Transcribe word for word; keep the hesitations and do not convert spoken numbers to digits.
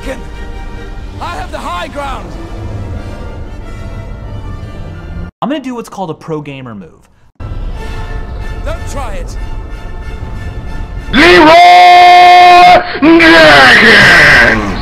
Draken! I have the high ground! I'm gonna do what's called a pro gamer move. Don't try it! Leroy Dragon!